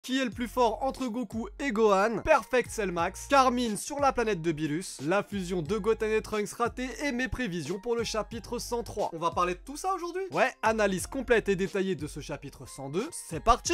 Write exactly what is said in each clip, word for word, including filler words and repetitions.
Qui est le plus fort entre Goku et Gohan? Perfect Cell Max, Carmine sur la planète de Beerus, la fusion de Goten et Trunks ratée et mes prévisions pour le chapitre cent trois. On va parler de tout ça aujourd'hui? Ouais, analyse complète et détaillée de ce chapitre cent deux, c'est parti!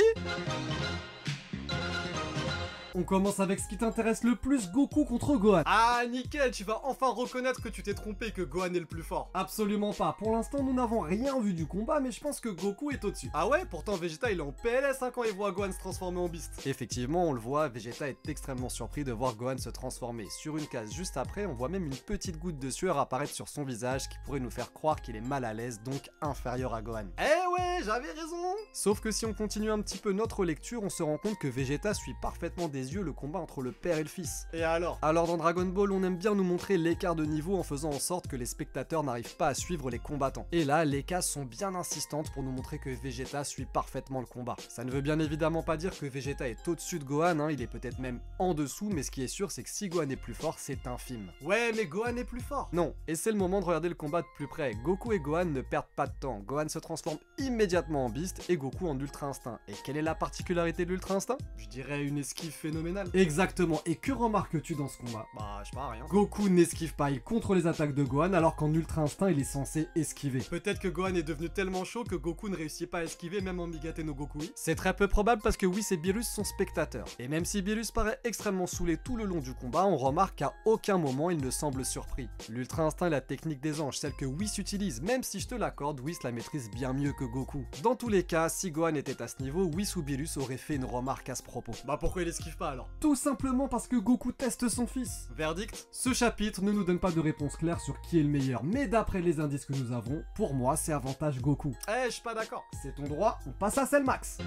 On commence avec ce qui t'intéresse le plus, Goku contre Gohan. Ah nickel, tu vas enfin reconnaître que tu t'es trompé, que Gohan est le plus fort. Absolument pas, pour l'instant nous n'avons rien vu du combat, mais je pense que Goku est au-dessus. Ah ouais, pourtant Vegeta il est en P L S hein, quand il voit Gohan se transformer en Beast. Effectivement, on le voit, Vegeta est extrêmement surpris de voir Gohan se transformer. Sur une case juste après, on voit même une petite goutte de sueur apparaître sur son visage qui pourrait nous faire croire qu'il est mal à l'aise, donc inférieur à Gohan. Eh ouais, j'avais raison. Sauf que si on continue un petit peu notre lecture, on se rend compte que Vegeta suit parfaitement des yeux le combat entre le père et le fils. Et alors Alors dans Dragon Ball, on aime bien nous montrer l'écart de niveau en faisant en sorte que les spectateurs n'arrivent pas à suivre les combattants. Et là, les cases sont bien insistantes pour nous montrer que Vegeta suit parfaitement le combat. Ça ne veut bien évidemment pas dire que Vegeta est au-dessus de Gohan, hein, il est peut-être même en dessous, mais ce qui est sûr, c'est que si Gohan est plus fort, c'est infime. Ouais, mais Gohan est plus fort. Non, et c'est le moment de regarder le combat de plus près. Goku et Gohan ne perdent pas de temps. Gohan se transforme immédiatement en Beast et Goku en Ultra Instinct. Et quelle est la particularité de l'Ultra Instinct? Je dirais une esquive phénoménale. Exactement, et que remarques-tu dans ce combat? Bah, je sais pas, rien. Goku n'esquive pas, il contre les attaques de Gohan, alors qu'en Ultra Instinct, il est censé esquiver. Peut-être que Gohan est devenu tellement chaud que Goku ne réussit pas à esquiver même en Migate no Gokui. C'est très peu probable parce que oui, c'est Beerus son spectateur. Et même si Beerus paraît extrêmement saoulé tout le long du combat, on remarque qu'à aucun moment il ne semble surpris. L'Ultra Instinct est la technique des anges, celle que Whis utilise, même si je te l'accorde, Whis la maîtrise bien mieux que Goku. Dans tous les cas, si Gohan était à ce niveau, Whis ou Beerus aurait fait une remarque à ce propos. Bah pourquoi il esquive pas alors? Tout simplement parce que Goku teste son fils. Verdict? Ce chapitre ne nous donne pas de réponse claire sur qui est le meilleur, mais d'après les indices que nous avons, pour moi c'est avantage Goku. Eh, je suis pas d'accord. C'est ton droit, on passe à Cell Max.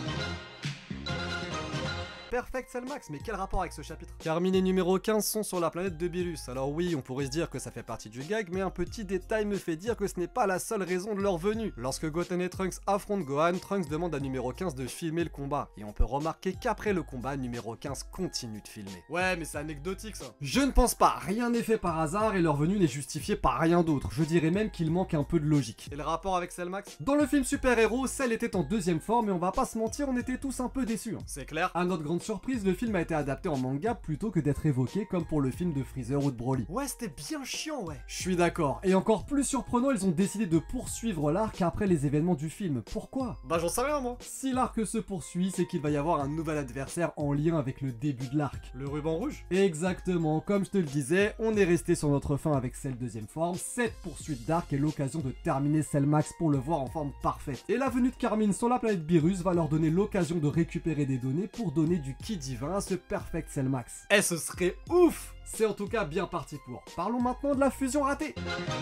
Perfect Cell Max, mais quel rapport avec ce chapitre? Carmine et numéro quinze sont sur la planète de Beerus. Alors oui, on pourrait se dire que ça fait partie du gag, mais un petit détail me fait dire que ce n'est pas la seule raison de leur venue. Lorsque Goten et Trunks affrontent Gohan, Trunks demande à numéro quinze de filmer le combat. Et on peut remarquer qu'après le combat, numéro quinze continue de filmer. Ouais, mais c'est anecdotique ça. Je ne pense pas, rien n'est fait par hasard et leur venue n'est justifiée par rien d'autre. Je dirais même qu'il manque un peu de logique. Et le rapport avec Cell Max? Dans le film Super Héros, Cell était en deuxième forme et on va pas se mentir, on était tous un peu déçus. Hein. C'est clair. À notre grande surprise, le film a été adapté en manga plutôt que d'être évoqué comme pour le film de Freezer ou de Broly. Ouais, c'était bien chiant, ouais. Je suis d'accord. Et encore plus surprenant, ils ont décidé de poursuivre l'arc après les événements du film. Pourquoi? Bah j'en sais rien moi. Si l'arc se poursuit, c'est qu'il va y avoir un nouvel adversaire en lien avec le début de l'arc. Le ruban rouge? Exactement, comme je te le disais, on est resté sur notre fin avec Cell deuxième forme. Cette poursuite d'arc est l'occasion de terminer Cell Max pour le voir en forme parfaite. Et la venue de Carmine sur la planète Beerus va leur donner l'occasion de récupérer des données pour donner du ki divin à ce Perfect Cell Max. Eh, ce serait ouf! C'est en tout cas bien parti pour. Parlons maintenant de la fusion ratée.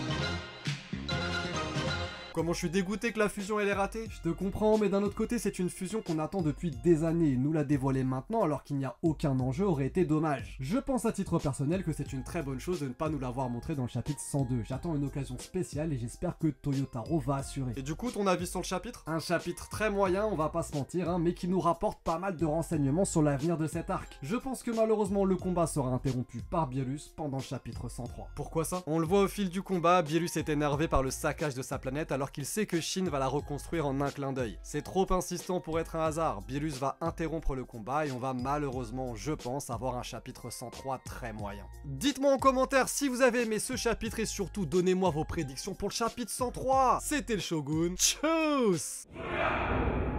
Comment je suis dégoûté que la fusion elle est ratée. Je te comprends, mais d'un autre côté c'est une fusion qu'on attend depuis des années. Nous la dévoiler maintenant alors qu'il n'y a aucun enjeu aurait été dommage. Je pense à titre personnel que c'est une très bonne chose de ne pas nous l'avoir montré dans le chapitre cent deux. J'attends une occasion spéciale et j'espère que Toyotaro va assurer. Et du coup ton avis sur le chapitre? Un chapitre très moyen, on va pas se mentir, hein, mais qui nous rapporte pas mal de renseignements sur l'avenir de cet arc. Je pense que malheureusement le combat sera interrompu par Beerus pendant le chapitre cent trois. Pourquoi ça? On le voit au fil du combat, Beerus est énervé par le saccage de sa planète alors qu'il sait que Shin va la reconstruire en un clin d'œil. C'est trop insistant pour être un hasard. Beerus va interrompre le combat et on va malheureusement, je pense, avoir un chapitre cent trois très moyen. Dites-moi en commentaire si vous avez aimé ce chapitre et surtout donnez-moi vos prédictions pour le chapitre cent trois. C'était le Shogun. Tchuss!